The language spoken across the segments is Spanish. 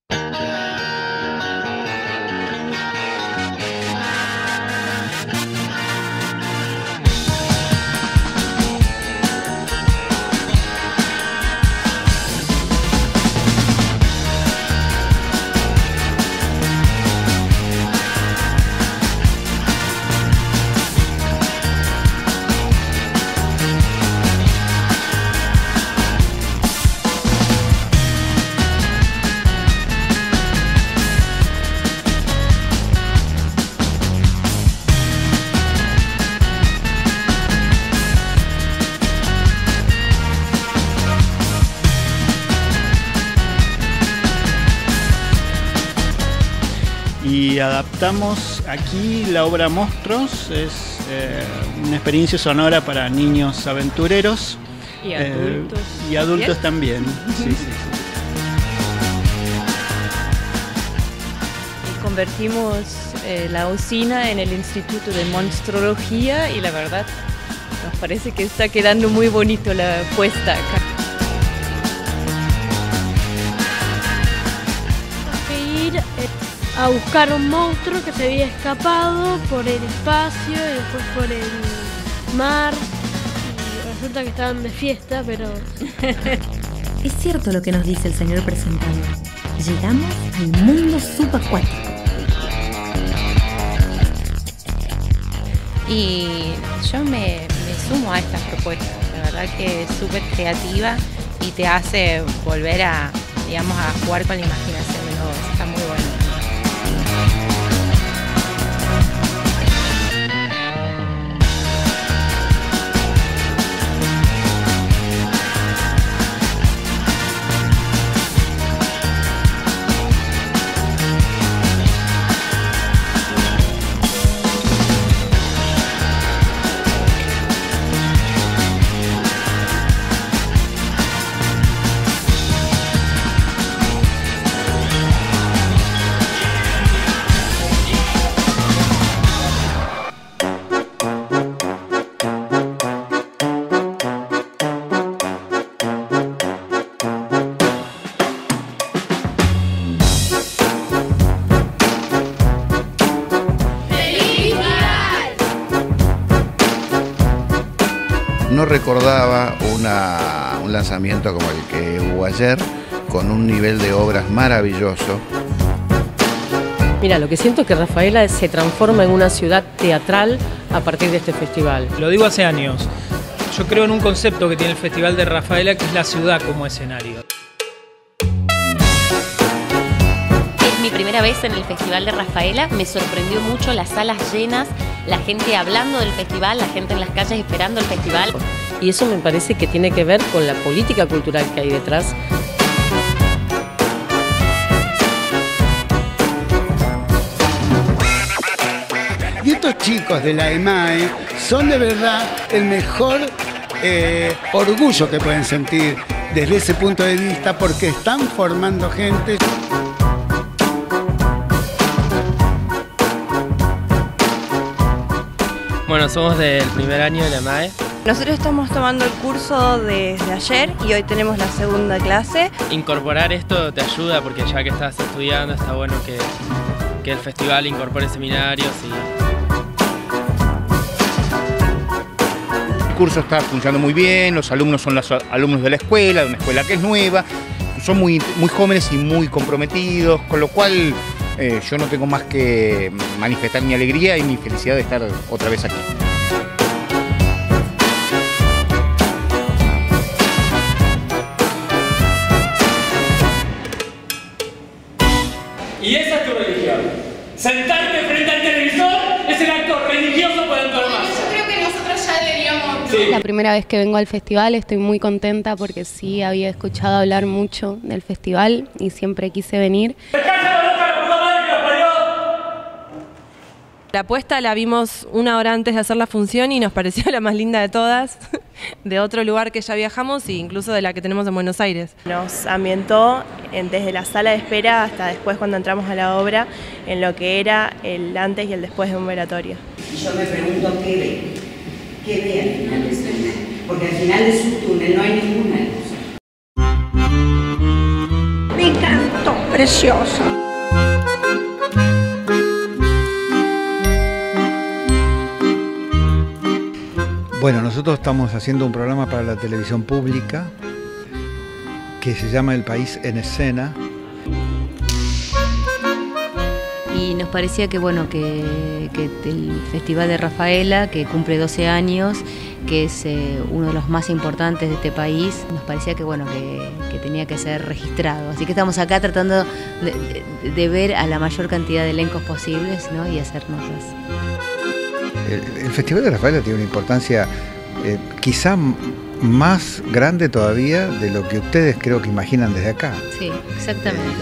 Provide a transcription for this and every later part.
Y adaptamos aquí la obra Monstruos, es una experiencia sonora para niños aventureros y adultos también. Sí, sí, sí. Y convertimos la usina en el Instituto de Monstrología y la verdad nos parece que está quedando muy bonito la puesta acá. A buscar un monstruo que se había escapado por el espacio y después por el mar y resulta que estaban de fiesta, pero... Es cierto lo que nos dice el señor presentador. Llegamos al mundo subacuático. Y yo me sumo a estas propuestas. La verdad que es súper creativa y te hace volver a, digamos, a jugar con la imaginación de nuevo. Está muy bueno. No recordaba un lanzamiento como el que hubo ayer, con un nivel de obras maravilloso. Mira, lo que siento es que Rafaela se transforma en una ciudad teatral a partir de este festival. Lo digo hace años. Yo creo en un concepto que tiene el Festival de Rafaela, que es la ciudad como escenario. Es mi primera vez en el Festival de Rafaela. Me sorprendió mucho las salas llenas, la gente hablando del festival, la gente en las calles esperando el festival. Y eso me parece que tiene que ver con la política cultural que hay detrás. Y estos chicos de la EMAE son de verdad el mejor orgullo que pueden sentir desde ese punto de vista, porque están formando gente. Bueno, somos del primer año de la EMAE. Nosotros estamos tomando el curso desde ayer y hoy tenemos la segunda clase. Incorporar esto te ayuda porque ya que estás estudiando está bueno que el festival incorpore seminarios El curso está funcionando muy bien, los alumnos son los alumnos de la escuela, de una escuela que es nueva, son muy jóvenes y muy comprometidos, con lo cual yo no tengo más que manifestar mi alegría y mi felicidad de estar otra vez aquí. Y esa es tu religión. Sentarte frente al televisor es el acto religioso por el más. Yo creo que nosotros ya deberíamos... Sí. La primera vez que vengo al festival estoy muy contenta porque sí había escuchado hablar mucho del festival y siempre quise venir. La puesta la vimos una hora antes de hacer la función y nos pareció la más linda de todas, de otro lugar que ya viajamos e incluso de la que tenemos en Buenos Aires. Nos ambientó desde la sala de espera hasta después cuando entramos a la obra en lo que era el antes y el después de un velatorio. Y yo me pregunto qué ve al final de ese túnel, porque al final de su túnel no hay ninguna luz. Me encantó. precioso. Bueno, nosotros estamos haciendo un programa para la televisión pública que se llama El País en Escena. Y nos parecía que, bueno, que el Festival de Rafaela, que cumple 12 años, que es uno de los más importantes de este país, nos parecía que, bueno, que tenía que ser registrado. Así que estamos acá tratando de ver a la mayor cantidad de elencos posibles, ¿no? Y hacer notas. El Festival de Rafaela tiene una importancia quizá más grande todavía de lo que ustedes creo que imaginan desde acá. Sí, exactamente.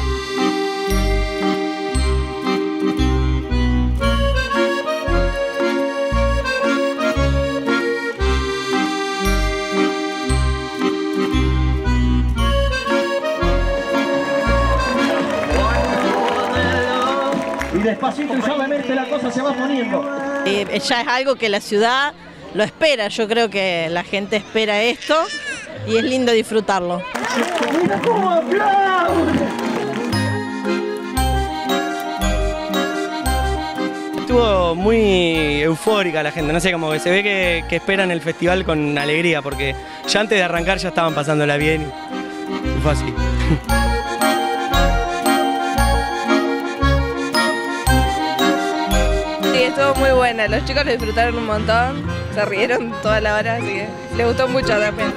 Y despacito y suavemente la cosa se va poniendo. Ya es algo que la ciudad lo espera, yo creo que la gente espera esto y es lindo disfrutarlo. ¡Mira cómo aplaude! Estuvo muy eufórica la gente, no sé, como que se ve que esperan el festival con alegría, porque ya antes de arrancar ya estaban pasándola bien y fue así. Sí, estuvo muy buena, los chicos lo disfrutaron un montón, se rieron toda la hora, así que les gustó mucho también.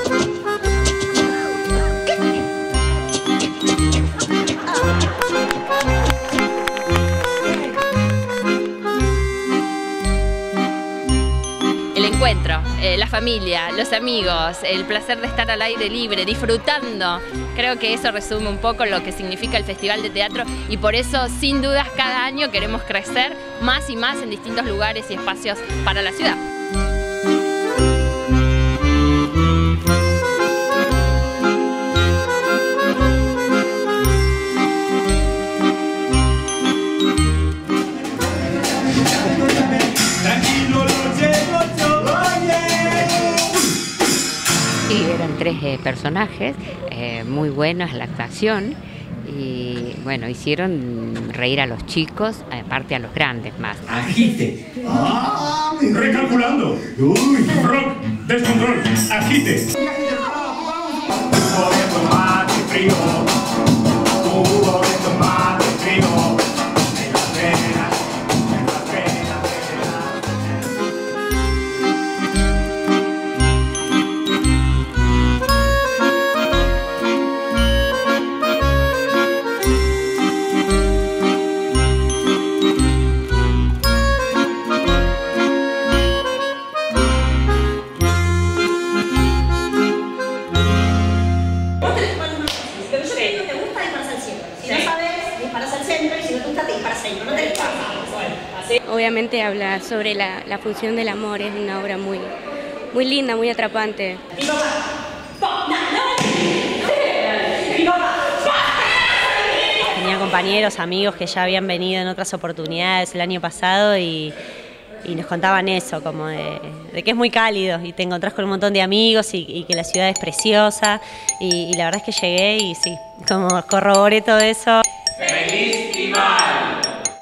El encuentro, la familia, los amigos, el placer de estar al aire libre, disfrutando. Creo que eso resume un poco lo que significa el Festival de Teatro y por eso, sin dudas, cada año queremos crecer más y más en distintos lugares y espacios para la ciudad. Sí, eran 3 personajes, muy buenos la actuación y bueno, hicieron reír a los chicos, aparte a los grandes más. Agite. ¡Ah! Recalculando. ¡Uy! ¡Rock! ¡Descontrol! ¡Agite! Jugo de tomate frío. Jugo de tomate frío. En las venas. En las venas. Obviamente habla sobre la función del amor, es una obra muy, muy linda, muy atrapante. Tenía compañeros, amigos que ya habían venido en otras oportunidades el año pasado y nos contaban eso, como de que es muy cálido y te encontrás con un montón de amigos y que la ciudad es preciosa y la verdad es que llegué y sí, como corroboré todo eso. ¡Feliz Festival!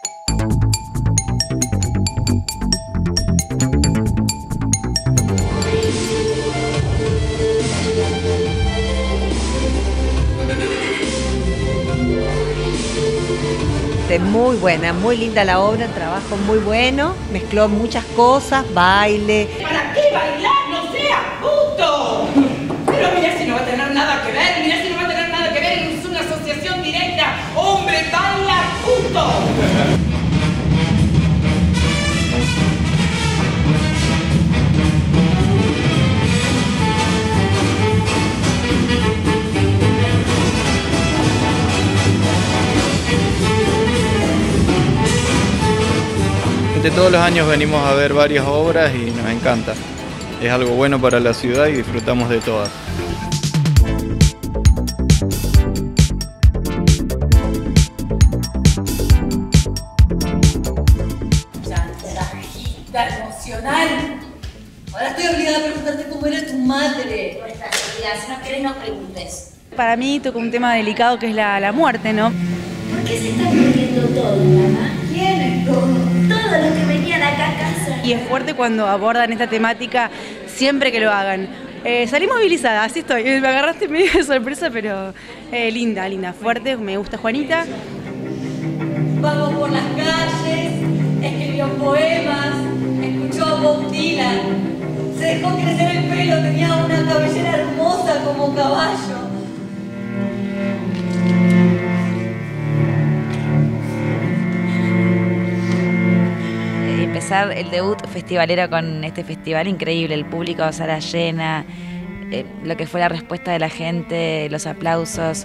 Muy buena, muy linda la obra, un trabajo muy bueno, mezcló muchas cosas, baile. ¿Para qué bailar? ¡No sea puto! Pero mira si no va a tener nada que ver, mira si no va a tener nada que ver, es una asociación directa. ¡Hombre, baila puto! Todos los años venimos a ver varias obras y nos encanta. Es algo bueno para la ciudad y disfrutamos de todas. Chantajista emocional. Ahora estoy obligada a preguntarte cómo era tu madre. Nuestra seguridad, si no querés no preguntes. para mí toca un tema delicado que es la muerte, ¿no? ¿Por qué se está muriendo todo, mamá? ¿Quiénes? Todos los que venían acá a casa. Y es fuerte cuando abordan esta temática siempre que lo hagan. Salí movilizada, así estoy. Me agarraste medio de sorpresa, pero linda, fuerte. Me gusta Juanita. Vamos por las calles, escribió poemas, escuchó a Bob Dylan, se dejó crecer el pelo, tenía una cabellera hermosa como caballo. Empezar el debut festivalero con este festival increíble, el público, sala llena, lo que fue la respuesta de la gente, los aplausos.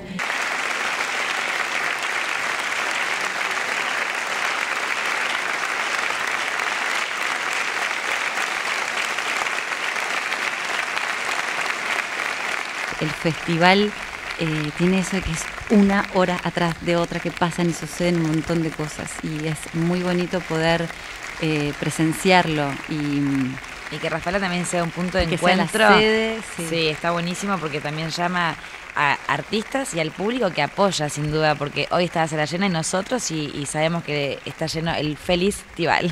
El festival tiene eso que es una hora atrás de otra que pasan y suceden un montón de cosas y es muy bonito poder presenciarlo y que Rafaela también sea un punto de que encuentro. Sea la sede, sí, está buenísimo porque también llama a artistas y al público que apoya sin duda, porque hoy está la sala llena y nosotros y sabemos que está lleno el festival.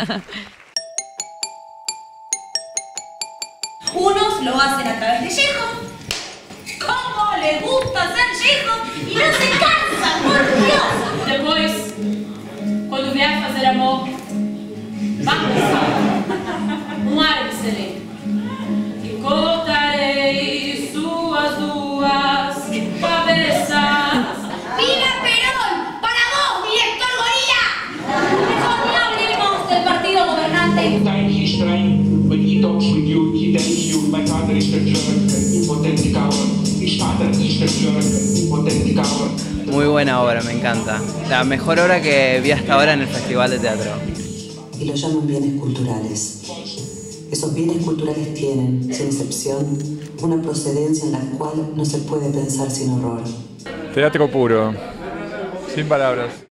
Unos lo hacen a través de Yejo. ¿Cómo le gusta hacer Yejo? Y no se cansa, por Dios. Depois, quando vier fazer amor, vá com árbitro e cortarei suas duas cabeças. ¡Viva Perón! ¡Para vos, director Gorila! Mejor ni hablemos del partido gobernante. Muy buena obra, me encanta. La mejor obra que vi hasta ahora en el Festival de Teatro. Y lo llaman bienes culturales. Esos bienes culturales tienen, sin excepción, una procedencia en la cual no se puede pensar sin horror. Teatro puro, sin palabras.